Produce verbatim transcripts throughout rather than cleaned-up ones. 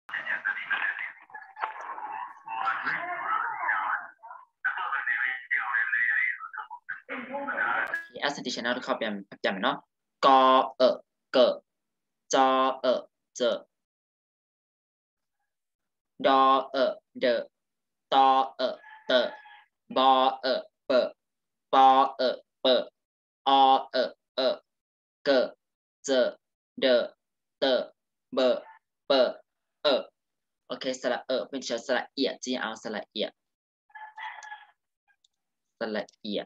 accent เราเข้าเปลี่ยนเปลี่ยนเนาะกอเออเกอจอเออเจอดอเออเดอตอเออเตอบอเออเปอปอเออเปออเออเออเกอเจอเดอเตอเบอเปอเออโอเคสระเออเป็นเชื้อสระเอียจีเอาสระเอียสระเอีย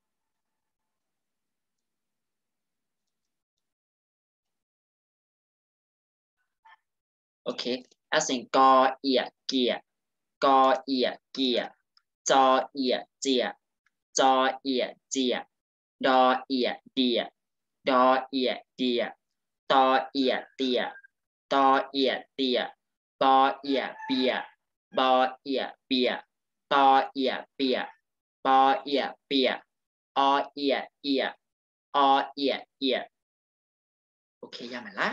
โอเคอาสิ่งกอเอียเกียกอเอียเกียจอเอียเจียจอเอียเจียดอเอียเดียดอเอียเดียตอเอียเตียตอเอียเตียปอเอียเปียบอเอียเปียตอเอียเปียปอเอียเปียอเอียเอียอเอียเอียโอเคยามันละ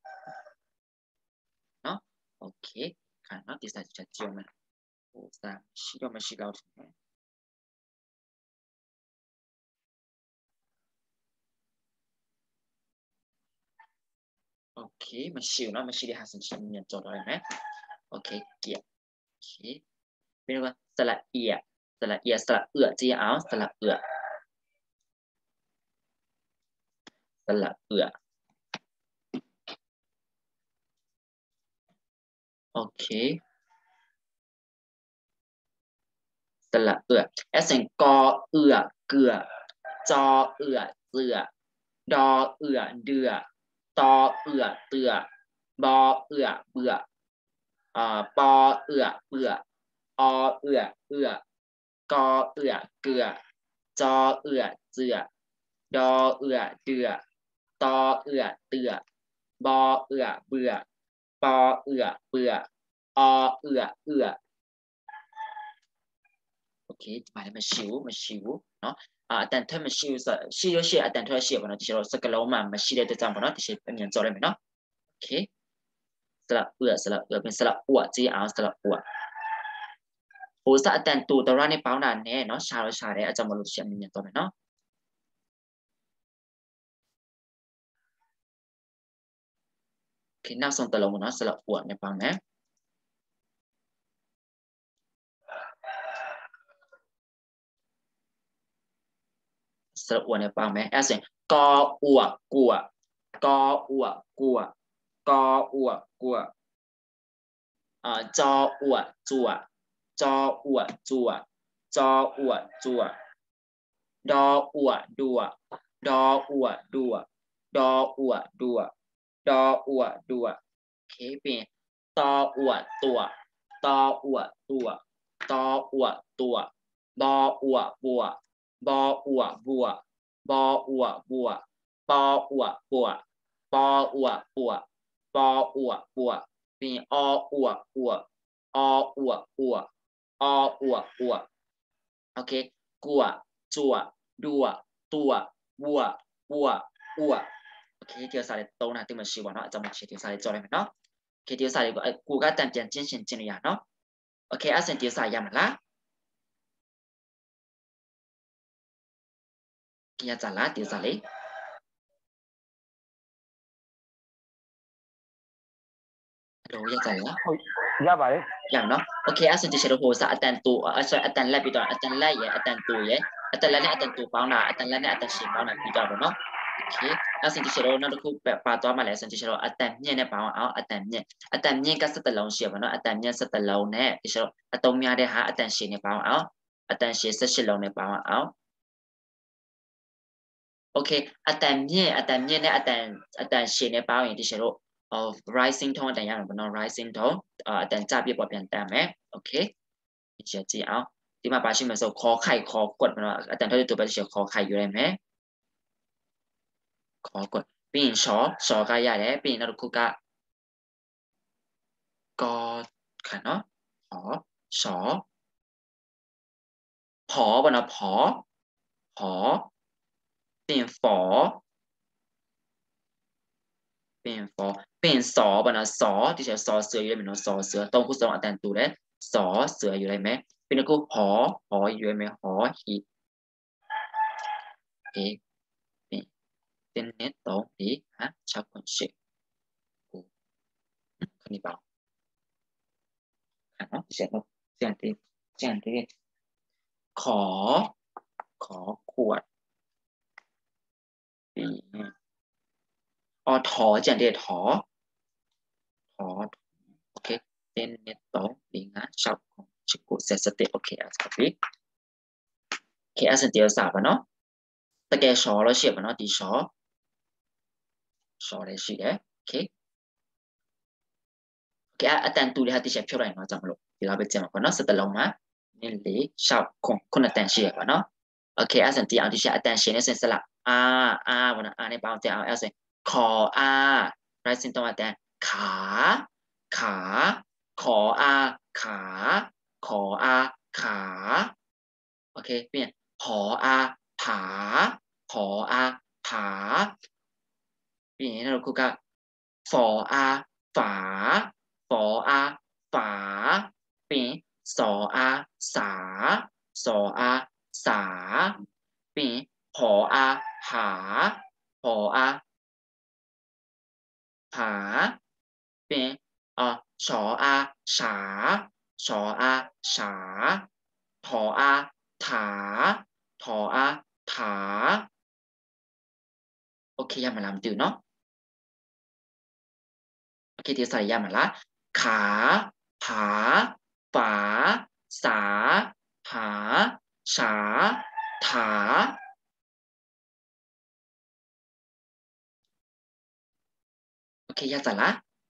เนาะโอเคค่ะเนาะติดสายจัดเจียวมันโอ้สามชิโดมาชิเราถึงโอเคมาชิวเนาะมาชิได้หาสัญชาติเนียนจดอะไรไหมโอเคเกียร์โอเคเป็นว่าสระเอียสระเอียสระเอือจีเอาสระเอือสระเอือโอเคสระเอือแอสเซนกอเอือเกลือจอเอือเสือดอเอือเดือตอเอือเตือบอเอือเบื่ออ่าปอเอือเบื่ออเอือเอือกอเอือเกลือจอเอือเจือดอเอือเดือตอเอือเตือบอเอือเบื่อปอเอือเบื่ออเอือเอือโอเคมาแล้วมาชิวมาชิวเนาะอ่าแต่ถ้ามาชิวสชิวชิแต่ถ้าชิวเนาะที่เราสกลมามาชิได้ตัวจำเนาะที่เราเป็นอย่างจอเลยเนาะโอเคสระเอือสระเอือเป็นสระอวดจีเอาสระอวดโอ้สัแต่ตัวตัวนี้เป้านานแน่เนาะชาเราชาได้อาจจะมาลุ้นเชียร์มีอย่างตัวเนาะโอเคนับส่งตลงเนาะสระอวดในปังนะสระอวดในปังไหมแอสเซนกออวดกัวกออวดกัวกออวดกัวอ่าจออวดจั่วจออวดจั่วจออวดจั่วดออวดดัวดออวดดัวดออวดดัวดออวดดัวโอเคเป็นตออวดตัวตออวดตัวตออวดตัวบออวดบัวบออวดบัวบออวดบัวปออวดบัวปออวดบัวปออวดบัวเป็นออวดบัวออวดบัวออวดบัวโอเคกัวจั่วดัวตัววัววัวอัวโอเคเดี๋ยวสายโตนะที่มันชื่อว่าเนาะจะมาเชื่อเดี๋ยวสายจอเลยเนาะโอเคเดี๋ยวสายก็กูก็แต่งเปลี่ยนจิ้นเชิงจิ้นอย่างเนาะโอเคอาเซนเดี๋ยวสายยามันละกี่ยาจันละเดี๋ยวสายเลยฮัลโหลยาจันละရပါတယ်อย่างเนาะโอเคอาเซนจะเชื่อโหสะอัตันตัวอ่ะส่วนอัตันแรกปีต่ออัตันแรกเย่อัตันตัวเย่อัตันแรกเนี่ยอัตันตัวเปล่าหนาอัตันแรกเนี่ยอัตันชิมเปล่าหนาปีต่อเนาะโอเคอาเซนจะเชื่อนั่นก็คือแบบปลาตัวมาแล้วเซนจะเชื่ออัตันเนี่ยเนี่ยเปล่าเอาอัตันเนี่ยอัตันเนี่ยก็สตลองเชื่อเนาะอัตันเนี่ยสตลองเนี่ยจะเชื่ออัตโนมัติหาอัตันชิเนี่ยเปล่าเอาอัตันชิสชิลองเนี่ยเปล่าเอาโอเคอัตันเนี่ยอัตันเนี่ยเนี่ยอัตันอัตันชิเนี่ยเปล่าอย่างที่เชื่อ of rising tone แต่ยังไม่เนาะ rising tone อ่าอัตันจับเยอะกว่าเปลี่ยนแต่ไหมโอเคเชื่อจีเอาที่มาปาชิมเหมือนโซคอไข่คอกดมันว่าอาจารย์เท่าที่ตัวไปเชียวคอไข่อยู่เลยไหมคอกดปีนชอชอกายาเลยปีนนารุคุกะกอขันเนาะหอชอผอบนะผอผอปีนฝอเป็นฟอเป็นสอป่ะนะสอที่จะสอเสืออยู่ไหมเนาะสอเสือตรงคู่สองอันแต่ตัวเลยสอเสืออยู่ไหมเป็นกูหอหออยู่ไหมหอหีโอเคเป็นเป็นเน็ตตรงนี้ฮะชาวคนเชื่อกูคนนี้เปล่าอ่ะเนาะเสียงเสียงที่เสียงที่ขอขอขวดปีอ๋อถอเสียงที่ถอถอโอเคเป็นเน็ตตรงนี้นะชาวคนชิกุเซสติโอเคอ่ะสักทีโอเคอ่ะเสียงที่สามป่ะเนาะตะแกชอแล้วเชียบป่ะเนาะตีชอชอเลยสิเด้โอเคโอเคอ่ะแต่ตัวที่ฮัตติเชฟช่วยหน่อยจังหวะที่เราไปเจอมาป่ะเนาะสตาร์ลงมานี่เลยชาวคนคนแต่เชียบป่ะเนาะโอเคอ่ะสันติอันที่เชียแต่เชียเนี่ยเส้นสลับอาอาวันนั้นอาในบางแต่เอาเอลเซนคออาไรสินตัวแต่ขาขาขออาขาขออาขาโอเคเปลี่ยนหออาผาหออาผาเปลี่ยนเราคุกะฝออาฝาฝออาฝาเปลี่ยนสออาสาสออาสาเปลี่ยนหออาหาหออาผาเป็นเอ่อชออาฉาชออาฉาถออาถาถออาถาโอเคยามาลำตื่นเนาะโอเคที่ใส่ยามาละขาผาฝาสาหาฉาถาโอเคยาจัดละ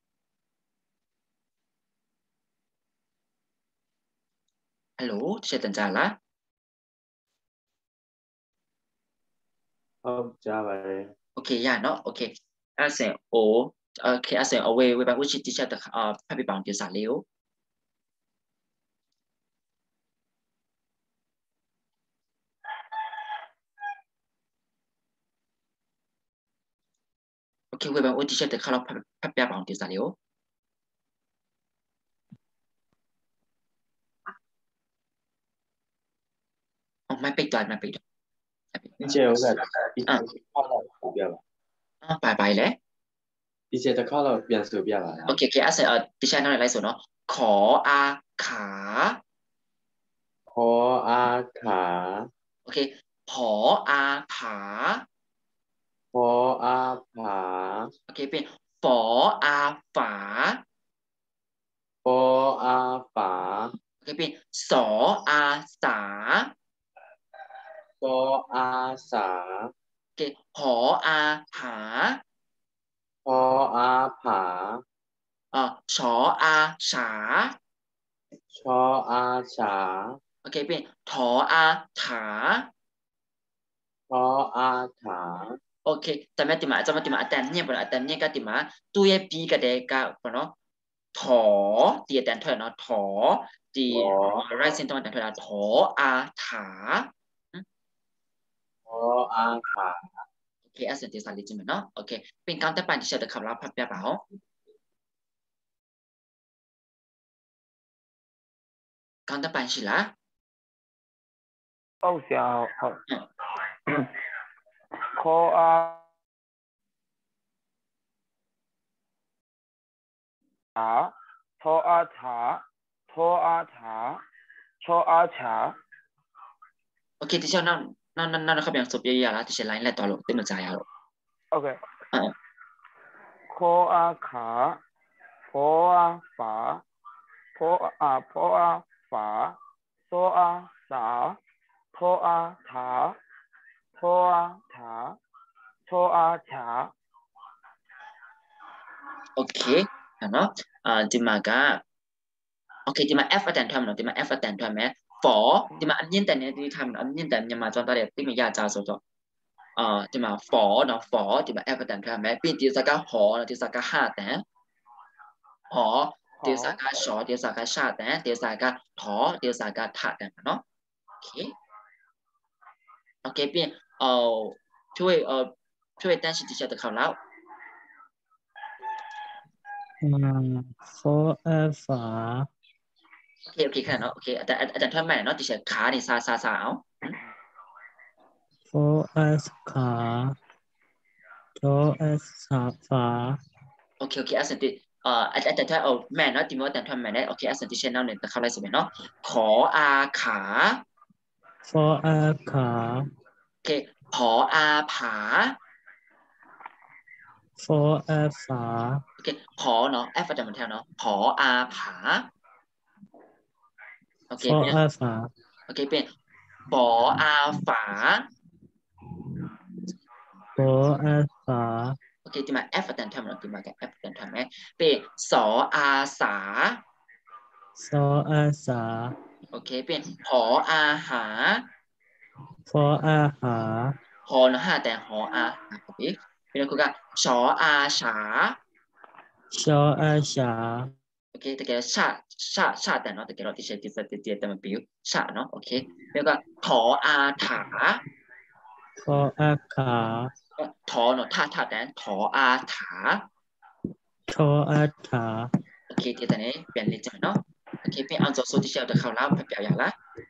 ฮัลโหลเชตันจาละဟုတ်ကြားပါတယ်โอเคยาเนาะโอเคอาเซนโอโอเคอาเซนเอาเวเวบางวิชิติชาตะอ่าพระบิบังเดียวสาเลียวโอเคเวบางวิชิตะคาราพระพระบิบังเดียวสาเลียวอ๋อไม่ไปตัวไม่ไปตัวဒီကျဲဟုတ်ကဲ့ဒီอ่าတစ်ခါတော့ပြပြပါอ่าไปไปเลยဒီကျဲတစ်ခါတော့ပြန်ဆိုပြပါလားโอเคโอเคอาเซนเอ่อดิฉันนั่นอะไรส่วนเนาะขออาขาခေါ်အားခါโอเคผออาผาခေါ်အားผาโอเคเป็นฝออาฝาခေါ်အားฝาโอเคเป็นสออาสาซออาสาโอเคหออาหาพออาผาเอ่อชออาฉาชออาฉาโอเคเป็นถออาถาชออาถาโอเคแต่ไม่ติมาจะมาติมาแต่เนี่ยปะแต่เนี่ยก็ติมาตัวเอปีก็ได้ก็ปะเนาะถอตีแต่เถอะเนาะถอตีอ๋อไรเส้นตรงแต่เถอะถออาถาพออาผาโอเคอาเซนติสาลิจิมเนาะโอเคเป็นการแต่ปันที่เชื่อคำรับพับยาเปล่าการแต่ปันสิละဟုတ်ဆရာဟုတ်อืมခေါ်အားထောအားထာထောအားထာချောအားချာโอเคที่เชื่อนั่นนั่นนั่นนั่นนะครับอย่างสุดยอดแล้วที่เชื่อไลน์แหละต่อลงเต็มใจแล้วโอเคอ่าခေါ်အားခါဖောအားဖာဖောအားဖောအားဖာစောအားစာထောအားထာထောအားထာချောအားချာโอเคเนาะอ่าจิมาก็โอเคจิมา F อันทำเนาะจิมา F อันทำไหมฝอจิมาอันยินแต่เนี่ยที่ทำอันยินแต่ยังมาจนตอนเด็กที่มียาจาสดๆอ่าจิมาฝอเนาะฝอจิมา F อันทำไหมปีที่สักก็หอเนาะที่สักก็ห้าแต่หอที่สักก็ชอที่สักก็ชาแต่ที่สักก็ถอที่สักก็ถาแต่เนาะโอเคโอเคเปลี่ยนเอ่อช่วยเอ่อช่วยแต่สิที่จะตะเขาแล้วอืม for a ฝาโอเคโอเคค่ะเนาะโอเคแต่อาจารย์ทำใหม่เนาะติเฉยขานี่ซาซาซาเอา for a ขา for a สาฝาโอเคโอเคอาสันติเอ่ออาจารย์ถ้าเอาแม่เนาะติมว่าอาจารย์ทำใหม่ได้โอเคอาสันติเช่นเนาะเนี่ยแต่เข้าไรสิบเอ็ดเนาะขออาขา for a ขาโอเคผออาผา for a ฝาโอเคผอเนาะ F อาจารย์มันแทนเนาะผออาผาโอเค for เป็น a ฝาโอเคเป็นปออาฝา for a ฝาโอเคติมา F อาจารย์ทำเนาะติมากับ F อาจารย์ทำไหมเป็นสออาสา for a สาโอเคเป็นผออาหา for a หาหอนะฮะแต่หออาหาโอเคเป็นคุณก็ชออาฉา for a ฉาโอเคแต่แกชาชาชาแต่เนาะแต่แกเราที่ใช้ติดสติเตียแต่มันปิวชาเนาะโอเคแล้วก็ถออาถา for a ขาก็ถอเนาะท่าท่าแต่ถออาถา for a ถาโอเคที่ตอนนี้เปลี่ยนเลยจังเนาะโอเคเป็นอันโซโซที่เชียวจะเข้าแล้วไปเปลี่ยนอย่างละ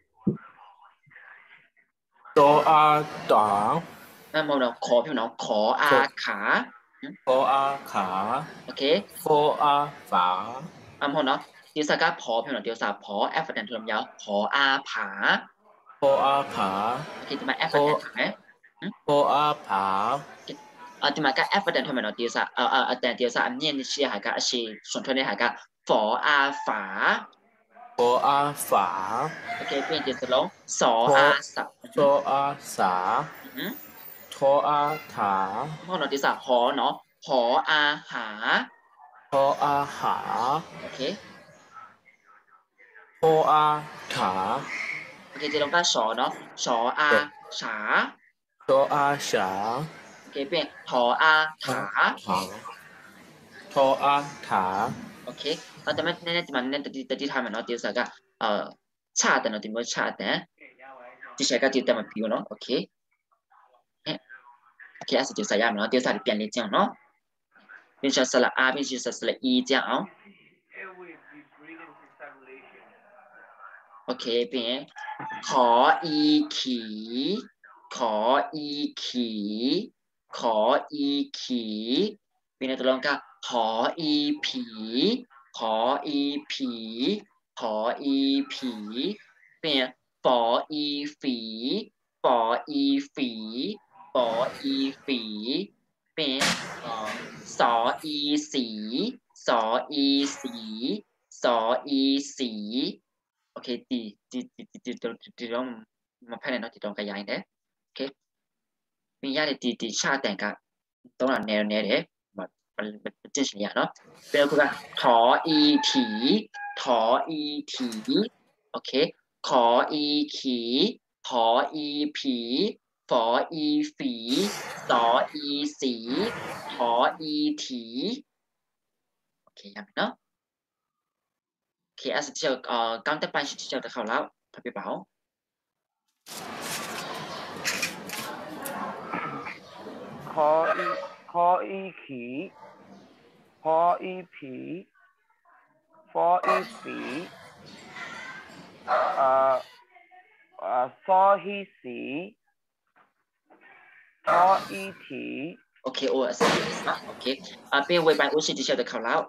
โตอาตานั่นมองเราขอพี่น้องขออาขาโฟอาขาโอเคโฟอาฝาอันพอเนาะเดี๋ยวสักการพอพี่น้องเดี๋ยวสักพอแอฟเฟอร์แดนทุลมยาวขออาผาโฟอาผาโอเคจะมาแอฟเฟอร์แดนถูกไหมโฟอาผาอ่าจะมาก็แอฟเฟอร์แดนทุลมเนาะเดี๋ยวสักเอ่อเอ่อแต่เดี๋ยวสักอันนี้นี่เชียร์หายก็อาชีส่วนทนนี้หายก็ฝออาฝาโฟอาฝาโอเคเป็นเดี๋ยวจะลงสออาสาโฟอาสาอืมโทอาถาพอเนาะเดี๋ยวสักหอเนาะหออาหาโทอาหาโอเคโทอาถาโอเคจะลงก็สอเนาะสออาฉาโทอาฉาโอเคเป็นถออาถาถาโทอาถาโอเคเอาแต่ไม่แน่ๆจะมันแน่แต่ที่แต่ที่ทำมันเนาะเดี๋ยวสักก็เอ่อชาแต่เนาะที่มันชาแต่ที่ใช้ก็ที่แต่มันผิวเนาะโอเคโอเคอาจจะใส่ยามเนาะเดี๋ยวสักเปลี่ยนเลยจังเนาะเป็นชั้นสระอาเป็นชั้นสระอีจังเอาโอเคเป็นขออีขีขออีขีขออีขีเป็นตัวรองก็ขออีผีขออีผีขออีผีเป็นฝออีฝีฝออีฝีฝออีฝีเป็นเอ่อสออีสีสออีสีสออีสีโอเคตีตีตีตีตีตรงตีตรงมาภายในเนาะตีตรงกระยายเด้โอเคมีญาติตีตีชาแต่งกับตรงนั้นแนวแนวเด้มันมันมันจิ้นสัญญาเนาะเป็นคือว่าถออีถีถออีถีโอเคขออีขีถออีผีฝออีฝีสออีสีถออีถีโอเคยังเนาะโอเคอาจจะเจอเอ่อ刚在办事就的考แล้ว特别薄คออีคออีขีพออีผีฟออีฝีเอ่อเอ่อซอฮีสีทออีถีโอเคโอ้สิอ่ะโอเคอ่าเป็นเว็บไซต์อุชิที่เชื่อ的考แล้ว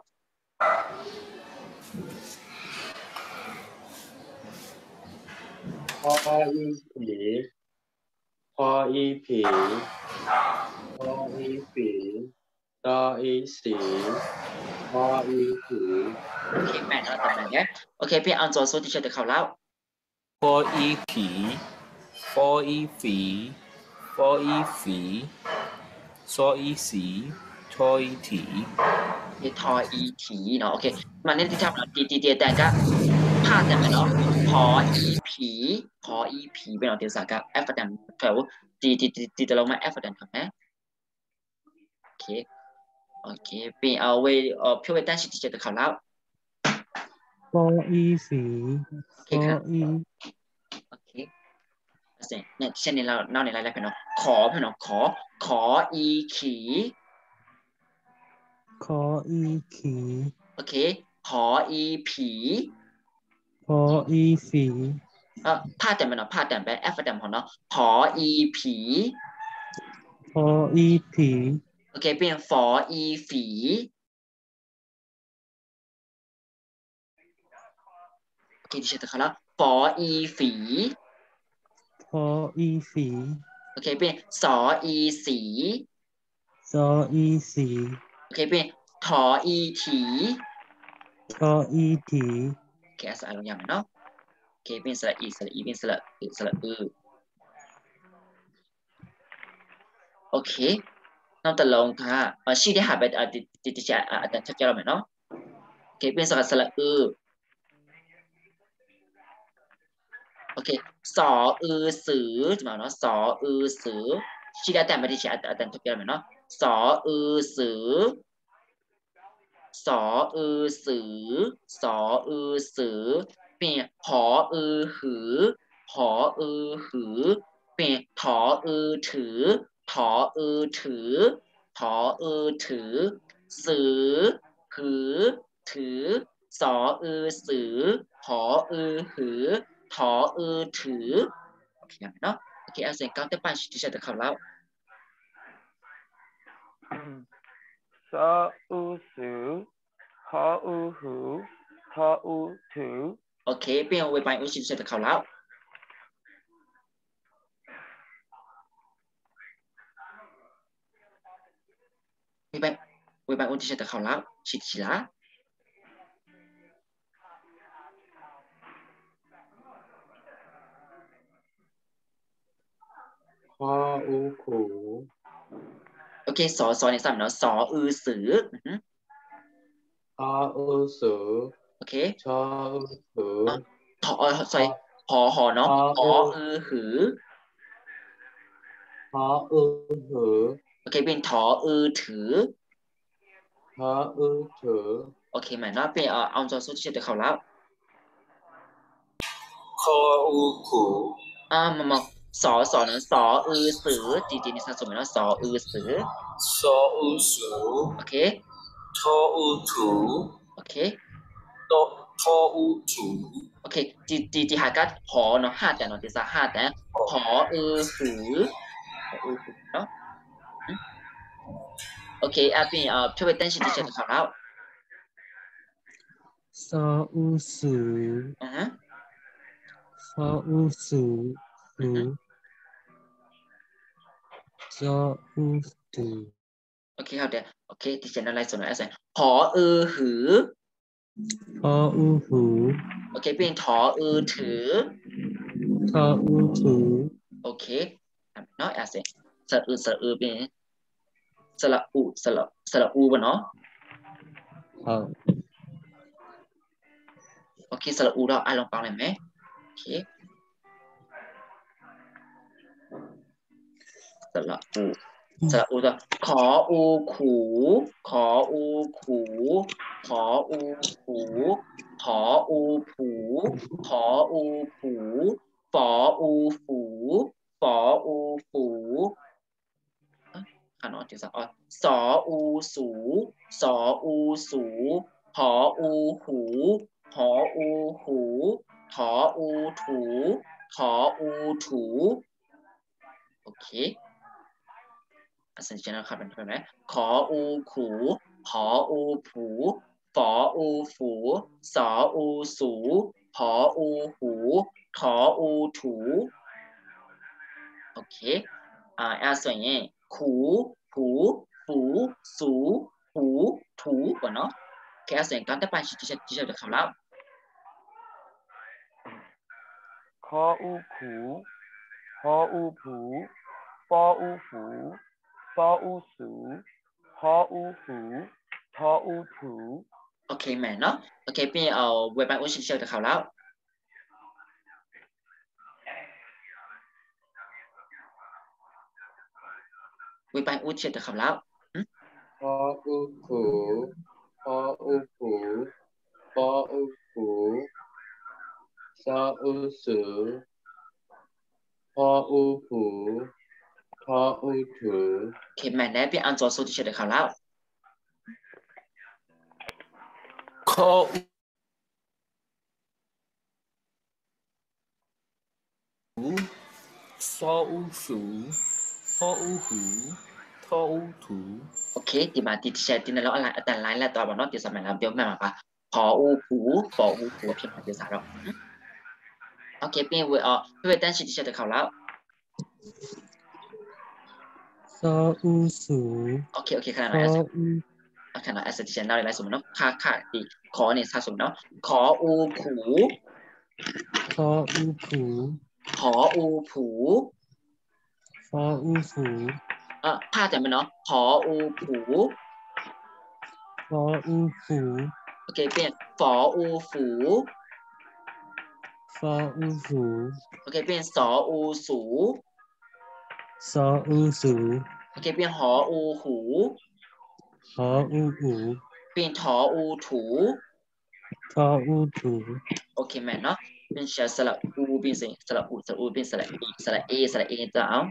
พออีผีพออีผีพออีฝีตออีสีพออีผีโอเคแม่เนาะตำแหน่งเนี้ยโอเคเป็นอันโจสุที่เชื่อ的考แล้วพออีผีพออีฝีพออีฝีซออีสีทออีถีที่ทออีถีเนาะโอเคมันนี่ที่ทำเนาะตีตีตีแต่ก็พลาดแต่เนาะพออีผีพออีผีเป็นเนาะเดี๋ยวสักก็แอฟดันแถวตีตีตีตีจะลงมาแอฟดันครับแม่โอเคโอเคเป็นเอาไว้เอ่อเพื่อไว้ตั้งชื่อที่เชื่อ的考แล้ว for อีฝีโอเค for ค่ะอีโอเคเนี่ยเช่นนี้เราเล่าในรายละเอียดเนาะขอพี่น้องขอขออีขีขออีขีโอเคขออีผีขออีฝีเออพาดแต่มันเนาะพาดแต่แบบแอฟแต่ของเนาะขออีผีขออีผีโอเคเป็นฝออีฝีโอเคดิฉันจะเข้าแล้วฝออีฝีขออีฝีโอเคเป็นสออีสีซออีสีโอเคเป็นถออีถีทออีถีโอเคอ่ะสระลงยามเนาะโอเคเป็นสระอีสระอีเป็นสระอือสระอือโอเคน้องตะลงค่ะเออชื่อที่หาไปอ่ะติดติดติดอ่ะอ่ะแต่ชักจะเราไหมเนาะโอเคเป็นสระสระอือโอเคสออือสือจะมาเนาะสออือสือชื่อได้แต่ไม่ได้ชื่ออ่ะแต่ชักจะเราไหมเนาะสออือสือสออือสือสออือสือเป็นหออือหือหออือหือเป็นถออือถือถออือถือถออือถือสือหือถือสออือสือหออือหือถออือถือโอเคเนาะโอเคเอาเสียงก้าวเต้นไปที่จะเข้าแล้วซออูสือฮออูหูทออูถือโอเคเปลี่ยนเวไปอุชินเสร็จเข้าแล้วเวไปเวไปอุชินเสร็จเข้าแล้วชิดชิละขออูขูโอเคสอสอในสามเนาะสออือสือขออูสือโอเคชออูหืออ่ะถอเออข sorry อหอหอเนาะขอหออูอือหือขออูหือโอเคเป็นถออือถือขออูถือโอเคไหมเนาะเป็นเอ่อเอาจอสุดที่จะเข้าแล้วขออูขูอ่ามามองสอสอเนาะสออือสือจริงๆในสัดส่วนเนาะสออือสือซออูสือโอเคทออูถูโอเคโตทออูถูโอเคจีจีจีหากัดหอเนาะห้าแต่เนาะที่ซะห้าแต่หออือหือหออือหือเนาะ โอเคอ่ะเป็นเอ่อช่วยเต้นชิดิฉันจะเข้าแล้วซออูสืออือฮะซออูสือหอือืฮะอซออูถือโอเคครับเดี๋ยวโอเคดิฉันอะไรส่วนอะไรส่วนหออือหือทออูหูโอเคเป็นถออือถือทออูถือโอเคเนาะอ่ะเสร็จสระอือสระอือเป็นสระอูสระสระอูบ่เนาะครับโอเคสระอูเราอ่ะลองฟังหน่อยไหมโอเคสระอูสระอูตัวขออูขูขออูขูขออูขูขออูผูขออูผูฝออูฝูฝออูฝูอ่ะอ่านออกจากสอสออูสูสออูสูหออูหูหออูหูถออูถูถออูถูโอเค สัญลักษณ์ครับเป็นแบบไหนขออูขูหออูผูฝออูฝูสออูสูหออูหูถออูถูโอเคอ่าอ่าส่วนนี้ขูผูฝูสูหูถูก่อนเนาะแค่ส่วนการแต่ไปที่จะที่จะคำแล้วคออูขูฮออูผูปออูฝูซออูสูฮออูหูทออูถูโอเคแม่เนาะโอเคพี่เอาเว็บไซต์อุ้ยเชียวจะเข้าแล้วเว็บไซต์อุ้ยเชียวจะเข้าแล้วพออูผูพออูผูปออูผูซออูสือพออูผูทออูถือโอเคแม่ได้พี่อันจอสูที่เชียวจะเข้าแล้ว可无所无数可无หูทอูถูโอเคที่มาที่แชร์ที่นั่นแล้วอะไรแต่ไลน์แล้วตัวบอกน้องที่สมัยเราเดี๋ยวแม่มาปะพออูผูปออูผูพิมพ์มาที่สามแล้วโอเคเป็นเวอร์เพื่อตั้งชื่อที่แชร์ตัวเขาแล้วซออูสูโอเคโอเคขนาดซไหนอแอสอูขนาดแอสเซทที่แชร์ได้ไรสมมติเนาะค่าค่าดีขอเนี่ยค่าสมมติเนาะขออูผูซออูผูขออูผูซออูฝูเออผ้าแต่มันเนาะขออูผูซออูฝูโอเคเปลี่ยนฝออูฝูซออูฝูโอเคเปลี่ยนสออูสูซออูสูโอเคเปลี่ยนหออูหูหออูหูเปลี่ยนถออูถูทออูถูโอเคแม่เนาะเป็นเชสระอูเป็นสิ่งสระอูสระอูเป็นสระอีสระเอสระเอจะเอา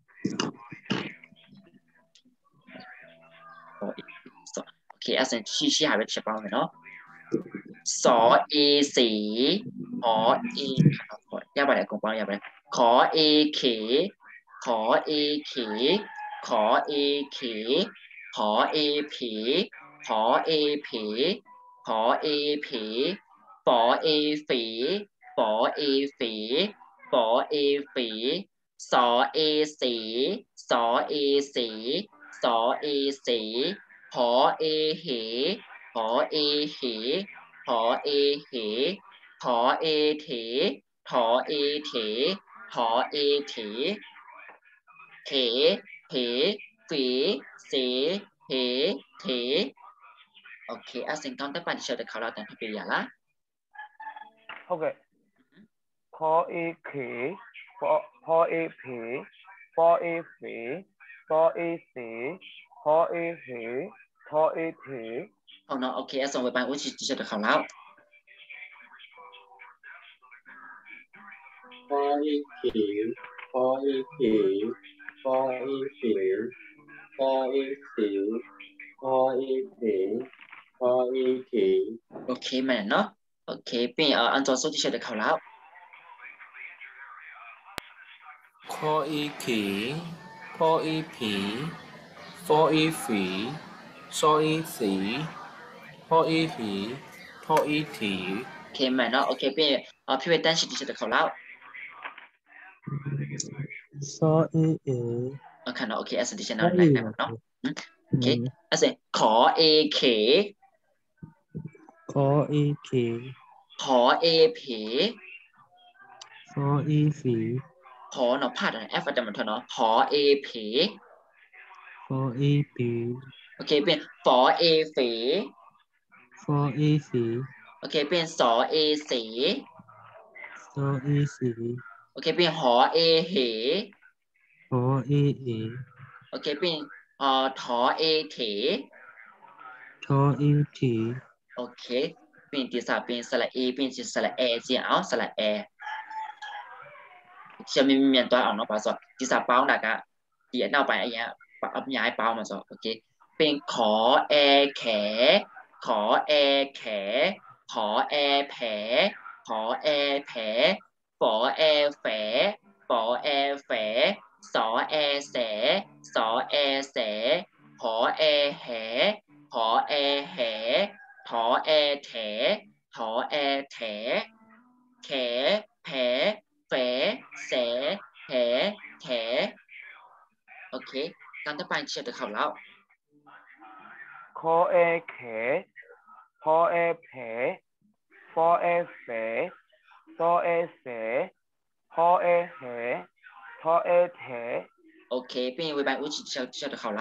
โอเคอาศัยชี้ชี้หายไปเฉพาะเนาะสอเอสีหอเอย่าไปไหนกงปังอย่าไปขอเอเขขอเอเขขอเอเขขอเอผีขอเอผีขอเอผีฝอเอฝีฝอเอฝีฝอเอฝีสอเอสีสอเอสีสอเอสีหอเอเหหอเอเหหอเอเหหอเอเถหอเอเถหอเอเถเถเหฝีเสเหเถโอเคอาสิ่งตอนต้นปันเชื่อแต่เขาเราแต่ที่เป็นอย่างละဟုတ်ကဲ့ခေါ်အေခေဖောဖောအေဖေဖောအေဖေသောအေစေဟောအေဟေထောအေထေเอาเนาะโอเคส่งไปไปอุ้ยชิชิจะเขาแล้วพออีขีพออีขีพออีขีพออีสีพออีสีพออีขีโอเคแม่เนาะโอเคเป็นเอ่ออันจอสู้ที่เชื่อจะเขาแล้วคออีขีพออีผีฟออีฝีซออีสีพออีหีทออีถีโอเคแม่เนาะโอเคเป็นเอ่อพี่เวตันชิที่เชื่อจะเขาแล้วซอเอเอโอเคเนาะโอเคแอสเซนต์ซอไหนเอไหนเนาะโอเคแอสเซนต์ขอเอเขขอเอเคขอเอผีซอเอฝีขอเนาะพลาดอะไรแอฟอาจจะเหมือนเธอเนาะขอเอผีฟอเอปีโอเคเป็นฝอเอฝีฟอเอฝีโอเคเป็นสอเอสีซอเอสีโอเคเป็นหอเอเหหอเอเอโอเคเป็นเอ่อถอเอเถทอเอทีโอเคเป็นที่สามเป็นสระเอเป็นสระเอเจียเอาสระเอจะมีเมียนตัวเอาเนาะปะสอที่สามเป้าหนักอะเดียนเอาไปอะไรเงี้ยเอาย้ายเป้ามาสอโอเคเป็นขอแอแขขอแอแขขอแอแผลขอแอแผลฝอแอแฝฝอแอแฝสอแอแสสอแอแสหอแอแหหอแอแหถอแอแถถอแอแถแขแผลแฝแสแผลแถโอเคการต่อไปเชื่อจะเข้าแล้วခေါ်အေခေဖောအေဖေဖောအေဖေသောအေစေဟောအေဟေထောအေထေโอเคเป็นยังไงบ้างอุ้ยเชื่อเชื่อจะเข้าแล้ว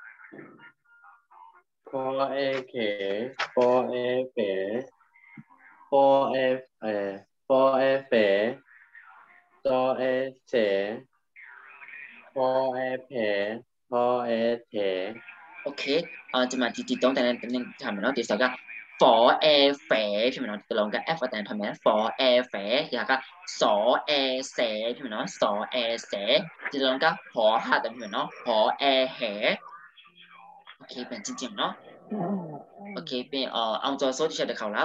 พอเอเขพอเอเฝพอเอเอพอเอเฝซอเอเสพอเอเพพอเอเถโอเคเอ่อจะมาจีจีตรงแต่นั้นแต่นึงทำเนาะตีสองก็ฝอแอแฝพี่มันเนาะจะลงกับแอฟแต่ทำไมฝอแอแฝอย่างก็สอแอแสพี่มันเนาะสอแอแสจะลงกับหอห้าแต่พี่มันเนาะหอแอแหโอเคเป็นจริงๆเนาะโอเคเป็นเอ่อအောင်ကျော်စိုးที่เชื่อเด็กเขาแล้ว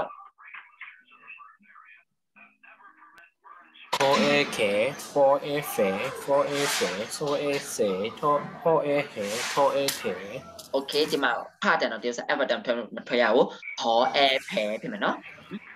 โคเอเขโคเอเฟโคเอเสโซเอเสโทโคเอเหโทเอเถโอเคဒီမှာဖတ်တယ်နော်ဒီစ evidence ထမထွက်ရဘူးဟောအဲဖဲဖြစ်မယ်နော်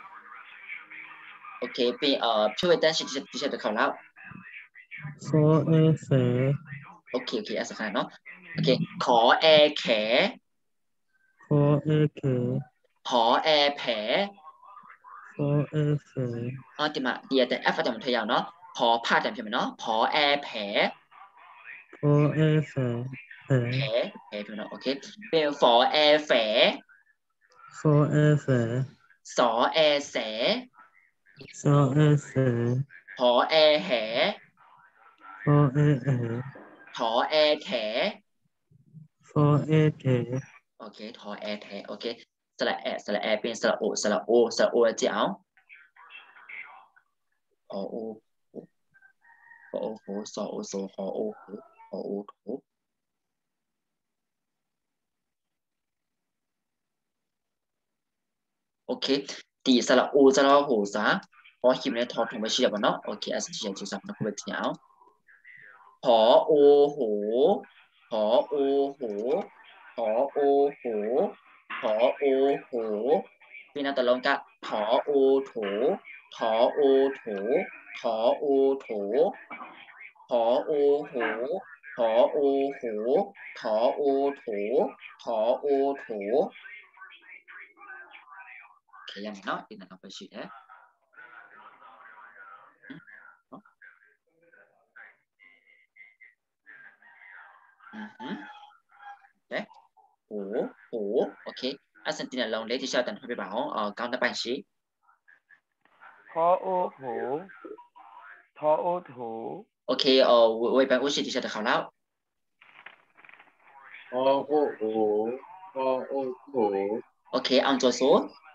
โอเคเป็นเอ่อช่วยแต่ชิที่เชื่อเด็กเขาแล้วโฟเอเฟโอเคโอเคอ่ะสักครั้งเนาะโอเคขอแอแขโฟเอเขหอแอแผโฟเอเฟอ๋อที่มาเดียแต่ F แต่มันทยาวเนาะพอพาดแต่เพียงเนาะพอแอแผลโฟเอเฟแผลแผลแผลเพียงเนาะโอเคเป็นฝอแอแฝโฟเอเฟสอแอแสโซเอเฟหอแอแหโฟเอเอถอแอแถโฟเอเถโอเคถอแอแถโอเคสระแอสระแอเป็นสระโอสระโอสระโอจะเอาหอโอหอโอโหสอโอโซหอโอโหหอโอโถโอเคตีสระโอสระโหซะพอหิมในทอถุงไปเชียบเนาะโอเคอาศัยจุดสับนักวิทยาหอโอโหหอโอโหหอโอโหหอโอโหพี่นัตตลงกะหอโอโถหอโอโถหอโอโถหอโอโหหอโอโหหอโอโถหอโอโถโอเคยังเนาะพี่นัตไปชิดเอ๊ะอือฮึเอ๊ะโหโหโอเคอาสันตินาลงเลที่ชอบตันให้ไปบ่าวเอ่อก้าวหน้าไปชิพอโอโหทอโอโถโอเคเอ่อเว้ยไปอุชิที่ชอบแต่เขาแล้วโอโอโอโอโอโถโอเคเอาตัวโซ่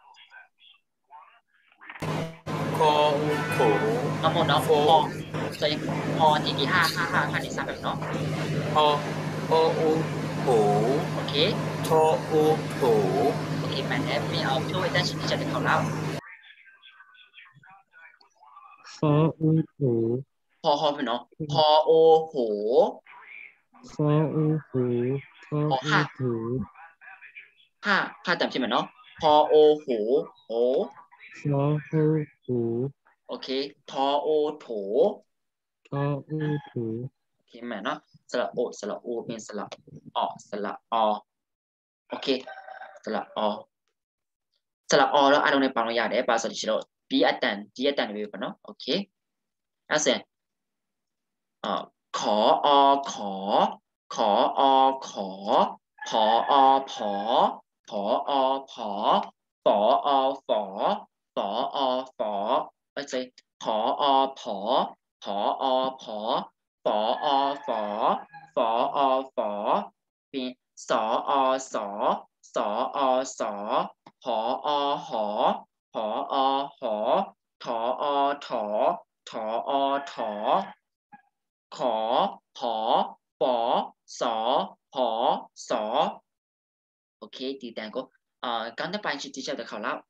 โคโอโถเอาหมดเนาะโฟพอจะยังพอที่ที่ห้าห้าห้าห้าที่สามแบบเนาะโอโอโอโถโอเคโทโอโถโอเคแมนแอปไม่เอาช่วยแต่ชิที่ชอบแต่เขาแล้วโฟอูหูพอพอไปเนาะพอโอโหโฟอูหูโฟพออูห้าหูห้าห้าแต่ที่มันเนาะพอโอโหโหโฟอูหูโอเคทอโอโถโฟอูหูโอเคแม่เนาะสระโอสระโอเป็นสระอสระอโอเคสระอสระอแล้วอ่านลงในปากเราอยากได้ปาสติชิโร่บีอัตตันดีอัตตันไปก่อนเนาะโอเคแล้วเสร็จเอ่อขออขอขออขอผออผอผออผอฝออฝอฝออฝอไม่ใช่ผออผอผออผอฝออฝอฝออฝอเป็นสออสอสออสอหออหอหออหอถออถอถออถอขอผอฝอสอหอสอโอเคตีแตงก็เอ่อ刚才班是底下的考了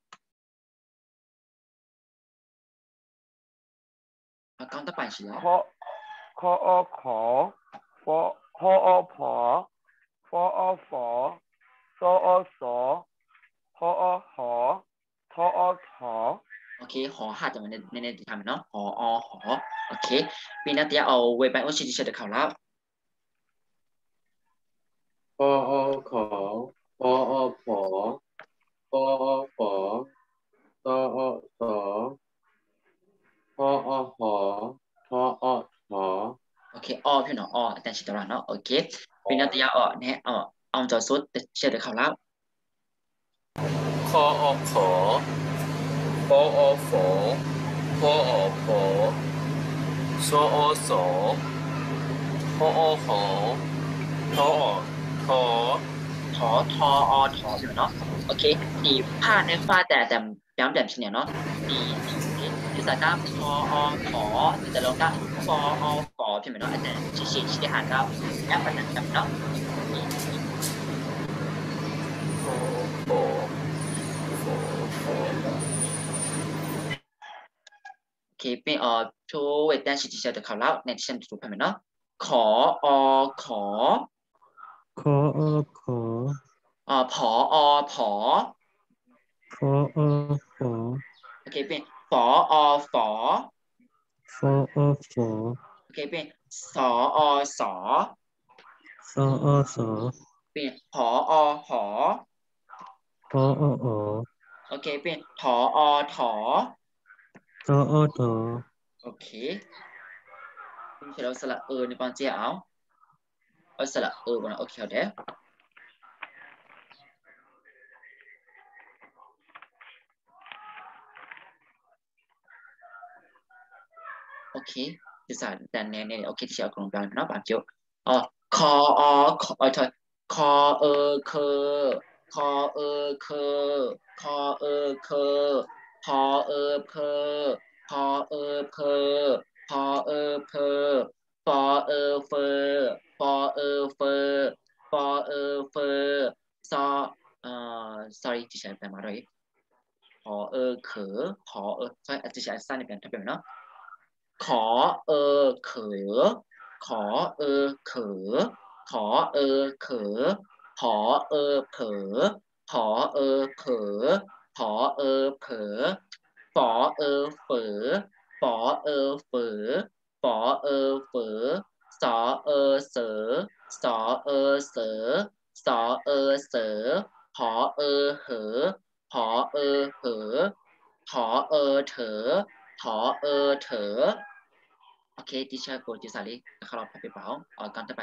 啊刚才班是คอคออขอฟอคออผอฟออฝอซออสอพออหอทออถอโอเคหอหัดจะมันในในในทำเนาะหออหอโอเคปีนัดเดียวเอาเว็บไปโอชิติเชตเขาแล้วโอโอขอโอโอผอโอโอฝอตอโอสอพอโอหอทอโอถอโอเคอ้อพี่เนาะอ้อแต่ชิตระเนาะโอเคปีนัดเดียวอ๋อเนี่ยอ๋อเอาจอสุดเชตเขาแล้วคอโอขอโอโอฝอพอโอผอโซโอสอพอโอหอทอถอถอทออถอพี่เนาะโอเคดีผ้าในฟ้าแต่แต่ย้ำแบบเนี้ยเนาะดีที่สายก้าพออถอแต่ลงก้าฟออฟอพี่เนาะอาจารย์ชี้ชี้ชี้หันก้าแอปอันนั้นเนาะโอเคเป็นเอ่อช่วยแต่ชิติเชตเขาแล้วในที่ฉันถูกไหมเนาะขออขอขออขอเอ่อผออผอฟออฟอโอเคเป็นฝออฝอฟออฟอโอเคเป็นสออสอสออสอเป็นผออหอพออออโอเคเป็นถออถอตออตอโอเคเป็นเราสระเออในปังเจียเอาเอาสระเออก่อนนะโอเคเอาเด้อโอเคที่สามแต่เนี่ยเนี่ยโอเคที่เอากลางกลางเนาะปากเจียวอ๋อคออคอเออคอเออเคอคอเออเคอคอเออเคอพอเออเพอพอเออเพอพอเออเพอฟอเออเฟอฟอเออเฟอฟอเออเฟอซอเอ่อ sorry ที่ใช้แปลมาด้วยพอเออเขอพอเออ sorry ที่ใช้สั้นในเป็นถ้าเป็นเนาะขอเออเขอขอเออเขอขอเออเขอผอเออเผอผอเออเผอผอเออเผอฝอเออเฝอฝอเออเฝอฝอเออเฝอสอเออเสอสอเออเสอสอเออเสอผอเออเหอผอเออเหอถอเออเถอถอเออเถอโอเคดิฉันกดจิสาลีนะครับเราไปเปล่าเอากันต่อไป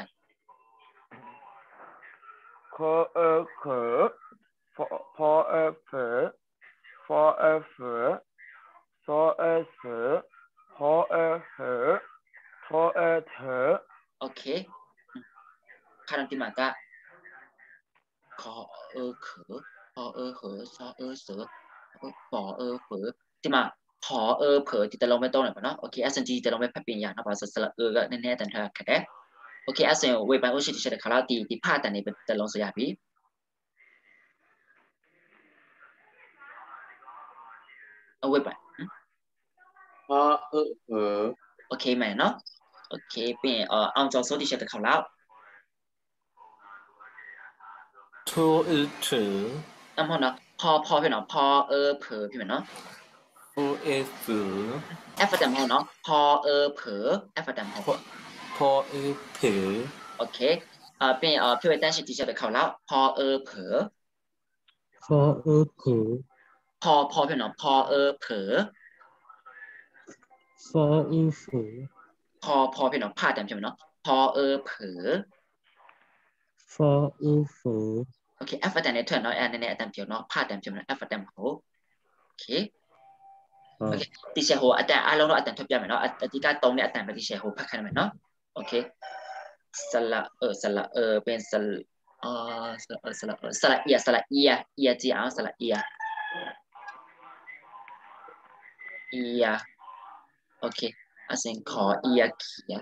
ขอเออเขอพอพอเออเผอฟอเออเฝอซอเออเสอพอเออเหอทอเออเถอโอเคคารันติมากะขอเออเขอพอเออเหอซอเออเสือปอเออเฝอที่มาพอเออเผอที่แต่เราไม่ต้องหน่อยเนาะโอเค เอส เอ็น จี แต่เราไม่พับเปลี่ยนอย่างนะภาษาสระเออก็แน่ๆแต่เธอแค่โอเค เอส เอ็น เว็บไปอุชิติเชดคาราตีที่พาแต่ในเป็นแต่ลงสยามพี่เอาเว็บไปพอเออเออโอเคไหมเนาะโอเคเป็นเอ่อเอาจอโซติเชดเขาแล้วทูอือถือน้ำพอเนาะพอพอพี่เนาะพอเออเผอพี่เหมือนเนาะฟูเอฝือแอฟแต่พอเนาะพอเออเผอแอฟแต่พอพออือผือโอเคเอ่อเป็นเอ่อพี่เวตันชิติเชดเขาแล้วพอเออเผอฟอเออเผอพอพอพี่เนาะพอเออเผอฟออูเฝอพอพอพี่เนาะพาแต่พี่เหมือนเนาะพอเออเผอฟออูเฝอโอเคแอฟแต่ในเทอร์เนาะแอนในในแต่เดียวเนาะพาแต่พี่เหมือนแอฟแต่โหโอเคโอเคติเชโฮอาจารย์อารมณ์อาจารย์ทบยาเหมือนเนาะอาทิการตรงเนี่ยอาจารย์ไปติเชโฮพักกันเหมือนเนาะโอเคสละเออสละเออเป็นสละเออสละเออสละเออสละเอียสละเอียเอียจีเอาสละเอียเอียโอเคอาจารย์ขอเอียเขีย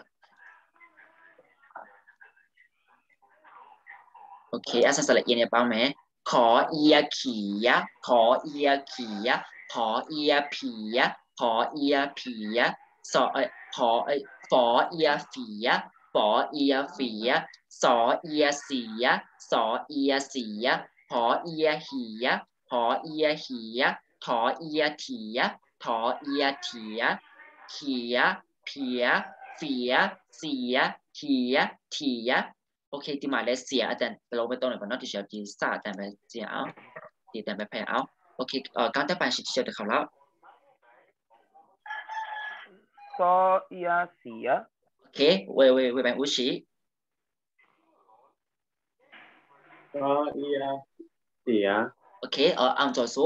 โอเคอาจารย์สละเอียเนี่ยเปล่าไหมขอเอียเขียขอเอียเขียขอเอียผีขอเอียผีสอเอขอเอฝอเอียฝีฝอเอียฝีสอเอียเสียสอเอียเสียหอเอียเหียหอเอียเหียถอเอียเถียถอเอียเถียเขียเพียเฟียเสียเขียเถียโอเคที่มาเลเซียอาจารย์เราไม่ต้องเลยก่อนเนาะที่เชียวจีซ่าอาจารย์ไปเจียเอาที่อาจารย์ไปแพ้เอาโอเคเอ่อการแต่ไปชิเชียวเดี๋ยวเขาแล้วซอเอียเสียโอเคเวเวเวไปอุชิซอเอียเสียโอเคเอ่ออังจอซู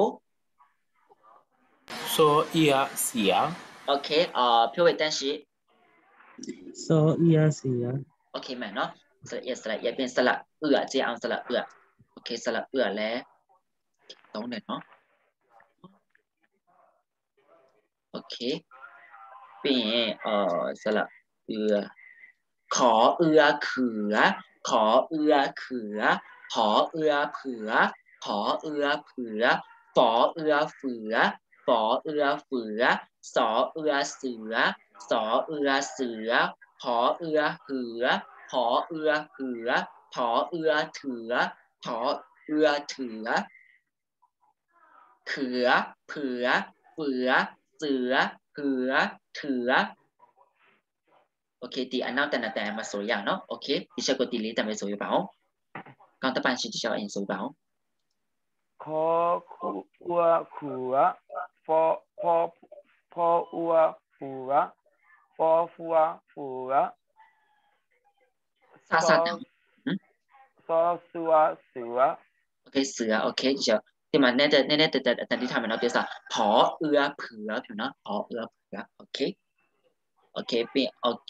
โซเอียเสียโอเคเอ่อพี่เวตันชิซอเอียเสียโอเคไหมเนาะสระเอียสระเอียเป็นสระเอือเจียอังสระเอือโอเคสระเอือแล้วต้องเน็ตเนาะโอเคเป็นเอ่อสระเอือขอเอือเขือขอเอือเขือขอเอือเผือผอเอือเผือฝอเอือเฝือฝอเอือเฝือสอเอือเสือสอเอือเสือผอเอือเหือผอเอือเหือถอเอือเถือถอเอือเถือเขือเผือเฝือเสือเหือเถือโอเคตีอันนั้นแต่ละแต่มาสวยอย่างเนาะโอเคดิฉันก็ตีลีแต่ไม่สวยเปล่า刚才班是ดิฉันเองสวยเปล่าขออัวขัวพอพอพออัวผัวพอฟัวผัวซาซซาอแต่ซอสัวเสือโอเคเสือโอเคดิฉันที่มันแน่แต่แน่แต่แต่แต่ที่ทำมันเอาเดี๋ยวซะผอเอือเผือถูกเนาะผอเอือเผือโอเคโอเคเป็นโอเค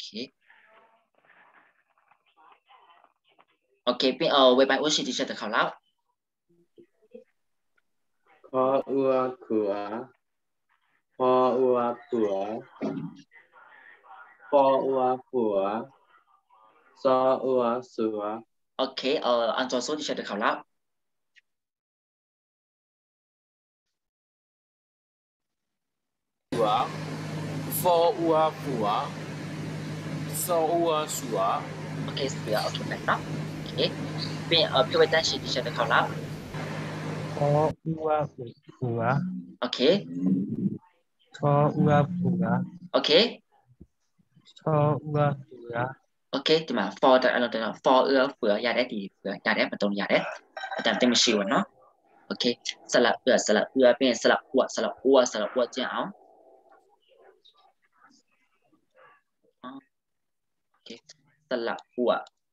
โอเคเป็นเออเว็บไซต์อุชิดิฉันจะเข้าแล้วขออัวขัวพออัวผัวปออัวผัวซออัวเสือโอเคเอออันจอโซดิฉันจะเข้าแล้วหัวฟออัวผัวซออัวสัวโอเคเสือโอเคแบบเนาะโอเคเป็นเออพี่ไว้ตั้งชื่อดิฉันจะเข้าแล้วขออัวผัวโอเคขออัวผัวโอเคขออัวผัวโอเคที่มา for แต่เราแต่ for เอื้อเฟือยาได้ดีเฟือยาได้มันตรงยาได้แต่เต็มชิวเนาะโอเคสระเอื้อสระเอื้อเป็นสระอ้วสระอ้วสระอ้วเจ้าโอเคสระอ้ว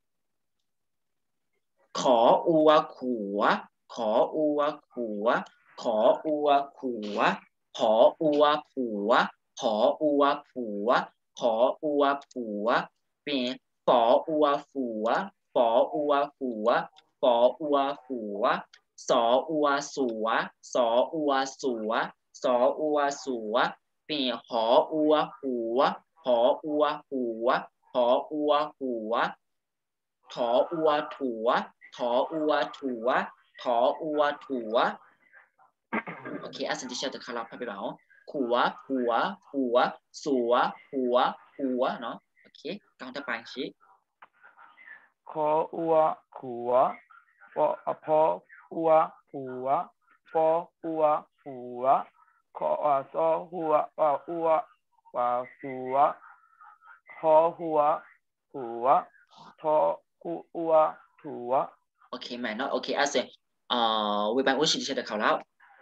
ขออัวขัวขออัวขัวขออัวขัวขออัวผัวขออัวผัวขออัวผัวเป็นฝออัวผัวฝออัวผัวฝออัวผัวสออัวสัวสออัวสัวสออัวสัวเป็นหออัวหัวหออัวหัวหออัวหัวถออัวถัวถออัวถัวถออัวถัวโอเคอาสันติเชลจะคาราพไปเบาขัวหัวหัวสัวหัวหัวเนาะโอเคกางตะปางชิขออัวขัวพอพออัวผัวพออัวผัวขอซอหัวอัวว่าสัวขอหัวผัวทออัวถัวโอเคแม่เนาะโอเคอาเซนเอ่อเว็บไซต์อุชิดิเชลจะเข้าแล้ว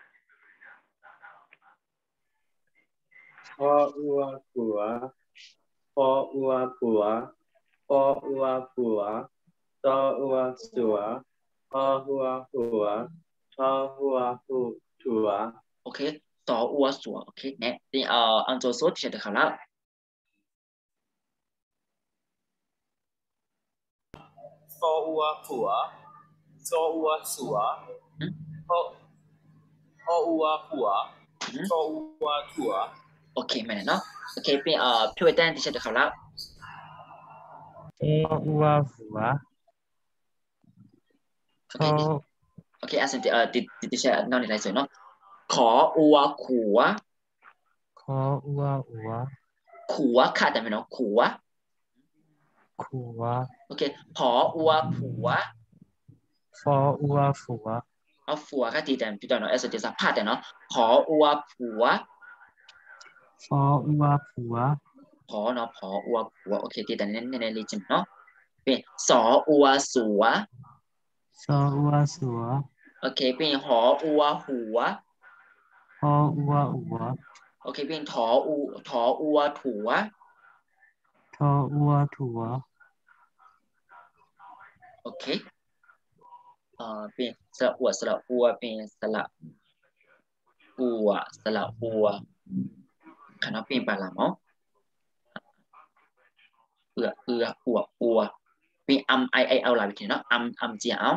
พออัวผัวพออัวผัวปออัวผัวซออัวสัวพอหัวหัวทอหัวหูถัวโอเคต่ออัวสัวโอเคเนี่ยนี่เอ่ออันโจโซดิเชลจะเข้าแล้วฟออัวผัวซออัวสัวพอพออัวผัวซออัวถัวโอเคแม่เนาะโอเคเป็นเอ่อพี่ไว้ตั้งดิเชลจะเข้าแล้วขออัวผัวขอโอเคอาสันติเอ่อติดติดดิเชลนอนในไรสวยเนาะขออัวขัวขออัวอัวขัวค่ะแต่ไม่เนาะขัวขัวโอเคผออัวผัวฟออัวผัวเอาผัวค่ะทีแต่พี่ตอนเนาะเอสเดสัมภาษณ์แต่เนาะผออัวผัวฟออัวผัวผอเนาะผออัวผัวโอเคทีแต่เน้นในรีจิมเนาะเป็นสออัวสัวซออัวสัวโอเคเป็นหออัวหัวพออัวอัวโอเคเป็นถออูถออัวถัวทออัวถัวโอเคเอ่อเป็นสระอัวสระอัวเป็นสระอัวสระอัวคณะเป็นปลาหมอเอือเอืออัวอัวเป็นอัมไอไอเอาหลายวิธีเนาะอัมอัมเจียว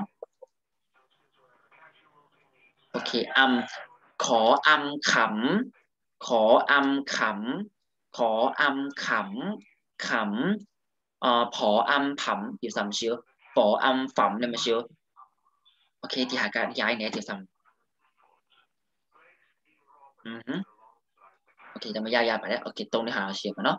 โอเคอัมขออัมขำขออัมขำขออัมขำขำเอ่อผออัมผำอยู่สามชื่อฝออัมฝำเนี่ยมันชื่อโอเคที่หาการย้ายเนี่ยจะซ้ำอือฮึโอเคจะมาย้ายๆไปแล้วโอเคตรงนี้หาเชียร์มาเนาะ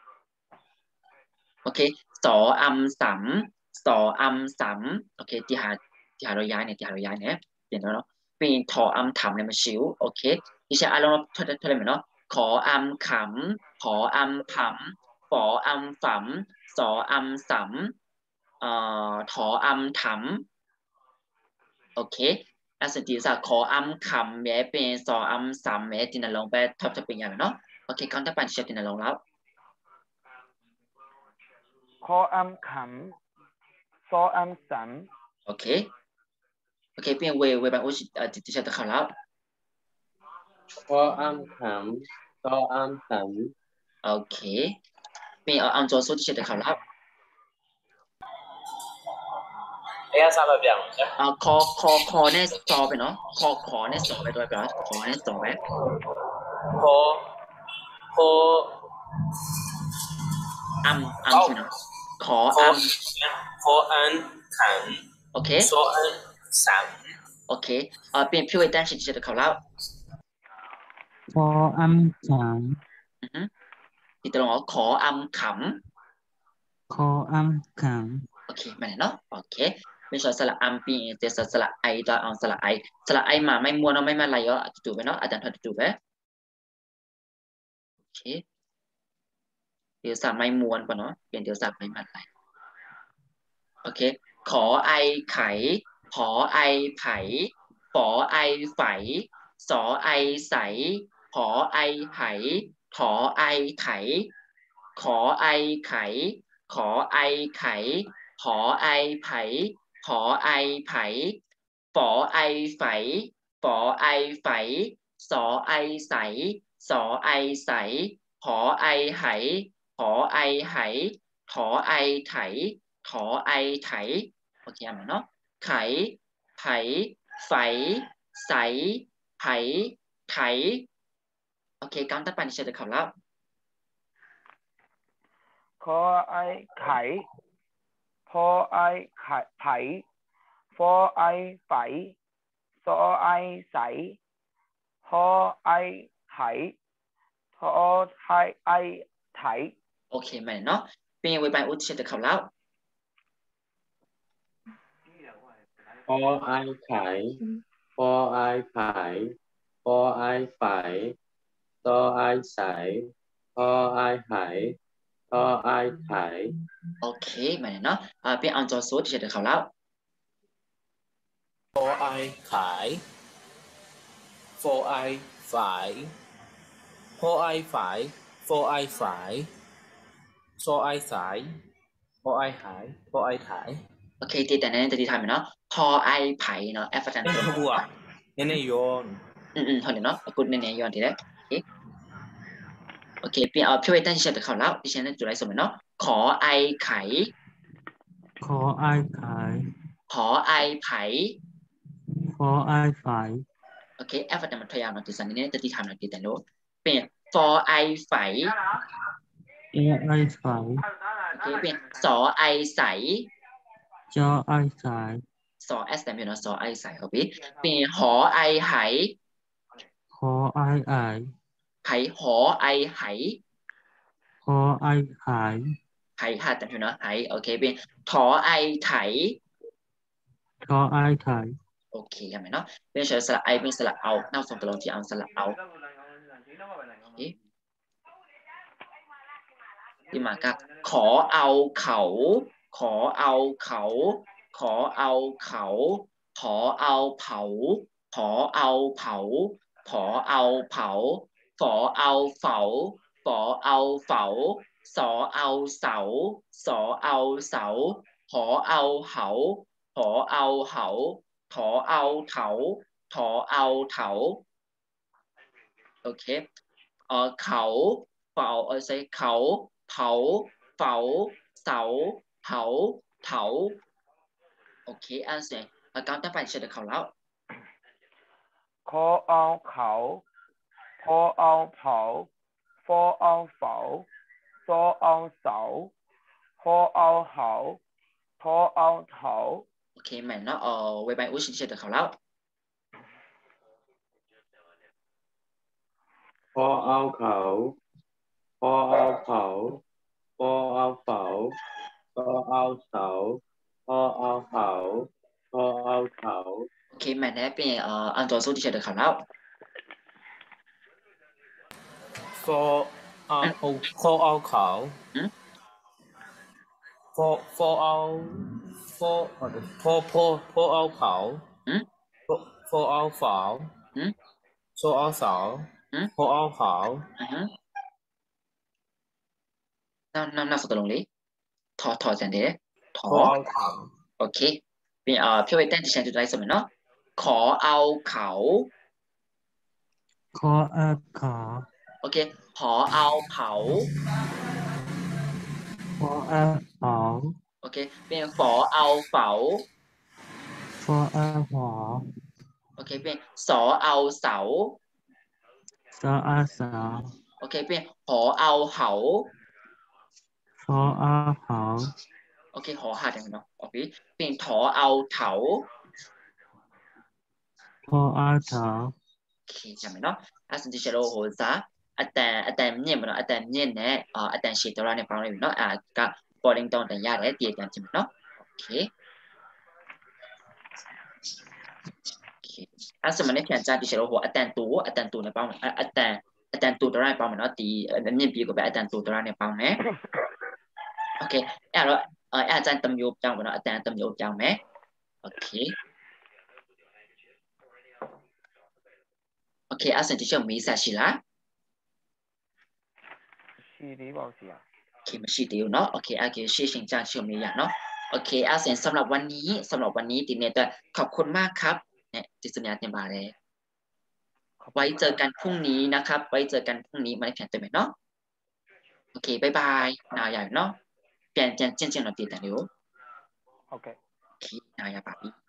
โอเคสออัมสัมสออัมสัมโอเคที่หาที่หาเราย้ายเนี่ยที่หาเราย้ายเนี่ยเปลี่ยนแล้วเนาะเป็นทออัมถำเนี่ยมาชิวโอเคที่ใช้อารมณ์เท่าเท่าไหร่เนาะขออัมขำขออัมผำฝออัมฝำสออัมสัมเอ่อถออัมถำโอเคอาศัยที่จะขออัมขำแม้เป็นสออัมสัมแม้ที่นั่นลงไปทับจะเป็นอย่างเนาะโอเคคำที่ปันเชียร์ที่นั่นลงแล้วขออัมขำซออัมสัมโอเคโอเคเปลี่ยนเวเวบางอุชิเอ่อติดติดตะเขาแล้วพออัมขำต่ออัมสัมโอเคเปลี่ยนเอาอันโจสุติดติดตะเขาแล้วเอ้ยทราบแบบอย่างใช่อ่าคอคอคอเนี่ยสอบไปเนาะคอขอเนี่ยสอบไปด้วยไปแล้วขอเนี่ยสอบไปพอพออัมอัมใช่ไหมเนาะขออัมพออันขันโอเคซออันสามโอเคเอ่อเปลี่ยนพี่เวตันติดติดตะเขาแล้วขออัมสามอือฮึติดตะลงขออัมขขออัมขำำโอเคมาเนาะโอเคไม่ใช่สระอัมปีเจสสระไอตัวเอาสระไอสระไอมาไม่มัวเนาะไม่มาไหลเยอะจู่ๆไปเนาะอาจารย์ถอดจู่ๆไปโอเคเดี๋ยวสับไม่ม้วนก่อนเนาะเปลี่ยนเดี๋ยวสับไม่มาไหลโอเคขอไอไข่ขอไอไผ่ฝอไอไฝสอไอใสขอไอไหขอไอไถขอไอไขขอไอไขขอไอไผขอไอไผฝอไอไฝฝอไอไฝสอไอใสสอไอใสขอไอไหขอไอไหขอไอไถขอไอไถโอเคอ่ะเนาะไขไผไฝใสไผไถโอเคกำตัดปันเฉยๆขอบแล้วขอไอไข่พอไอไข่ไผ่ฟอไอไฝซอไอใสพอไอไข่ทอไทไอไถโอเคไหมเนาะเป็นไว้ไปอุทิศเฉยๆขอบแล้วพอไอไข่พอไอไผ่พอไอไฝต่อไอใสพอไอไหต่อไอไถโอเคไหมเนาะอ่าเป็นอันจอสูตรเฉยๆขอบแล้วพอไอขายพอไอฝ่ายพอไอฝ่ายพอไอฝ่ายซอไอสายพอไอหายพอไอถ่ายโอเคตีแต่นั้นจะตีทำไหมเนาะพอไอไผ่เนาะแอฟริกันตัวบัวเนี่ยเนี่ยโยนอืมอืมเท่านี้เนาะกูเนี่ยเนี่ยย้อนทีแรกโอเคโอเคเป็นเอาพี่ไว้ตั้งเฉยๆขอบแล้วพี่เชนนั่นจุดไรสมเนาะขอไอไข่ขอไอขายขอไอไผ่ขอไอฝ่ายโอเคแอฟริกันมันพยายามมาตีสันนี้จะตีทำหน่อยตีแต่โน้เป็น for I ไฝเอไอฝ่ายโอเคเป็นสอไอใสจอไอสายสอ S แต่ไม่เนาะสอไอใสครับพี่เป็นหอไอไหขอไอไอไผหอไอไหขอไอหายไหค่ะแต่ไม่เนาะไหโอเคเป็นถอไอไถขอไอไข่โอเคกันไหมเนาะเป็นเฉยสระไอเป็นสระเอาหน้าส่งตลอดที่เอาสระเอาที่มากับขอเอาเขาขอเอาเขาขอเอาเขาขอเอาเผาขอเอาเผาขอเอาเผาฝอเอาเฝาฝอเอาเฝาสอเอาเสาสอเอาเสาขอเอาเหาขอเอาเหาขอเอาเถาขอเอาเถาโอเคเออเขาเฝาเออใช่เขาเผาเฝาเสาเผาเถาโอเคอันเสียอาการต่อไปเฉลยเขาแล้วขอเอาเขาพอเอาเผาฟอเอาเฝาซอเอาเสาพอเอาเหาทอเอาเถาโอเคแม่เนาะเอ่อไว้ไปอุ้ยชินเชตเขาแล้วพอเอาเขาพอเอาเขาพอเอาเฝาพอเอาเสาพอเอาเขาพอเอาเขาโอเคแม่เนี่ยเป็นเอ่ออันตัวสู้ที่เชตเขาแล้ว for เอาfor เอาเขาอืม for for เอา for for for for เอาเขาอืม for for เอาเฝาอืม for เอาเสาอืม for เอาเขาอือฮึน้ำน้ำน้ำสตว์ลงเลยถอถอแสนเดถอ for เอาเขาโอเคเป็นเอ่อพี่ไว้แต้มที่ฉันจุดไรสมัยเนาะขอเอาเขาขออาขาโอเคขอเอาเขาขออาขอโอเคเป็นขอเอาเฝาขออาหอโอเคเป็นสอเอาเสาสออาสาโอเคเป็นหอเอาเหาขออาหอโอเคหอหัดอย่างเนาะโอเคเป็นถอเอาเถาขออาเถาโอเคจำไหมเนาะอาสันติเชโรโหซาอาแต่อาแต่เนี่ยมันอาแต่เนี่ยเนี่ยอ่าอาแต่ชีตราเนี่ยฟังเลยเนาะอ่าก็บอลลิงตอนแต่ยาได้เตียกันจำไหมเนาะโอเคโอเคอาสมัยนี้เขียนจานติเชโรโหอาแต่ตัวอาแต่ตัวในปังอาแต่อาแต่ตัวตราเนี่ยปังมันเนาะตีเนี่ยปีก็แบบอาแต่ตัวตราเนี่ยปังไหมโอเคแอบแล้วเอออาจารย์ตำยุบจังวะเนาะอาจารย์ตำยุบจังไหมโอเคโอเคอาสันติเชโรมีสัชชิละရှိသေးပါဘူးဆရာโอเคไม่ใช่เดียวเนาะโอเคโอเคชื่อชิงจางชื่อมีอย่างเนาะโอเคอาเซียนสำหรับวันนี้สำหรับวันนี้ติเนี่ยตัวขอบคุณมากครับเนี่ยติสัญญาเต็มบาเลยไว้เจอกันพรุ่งนี้นะครับไว้เจอกันพรุ่งนี้มาในแผนตัวใหม่เนาะโอเคบายบายนายใหญ่เนาะเปลี่ยนเปลี่ยนเจียนเจียนเราตีแต่เร็วဟုတ်ကဲ့โอเคนายาปาปี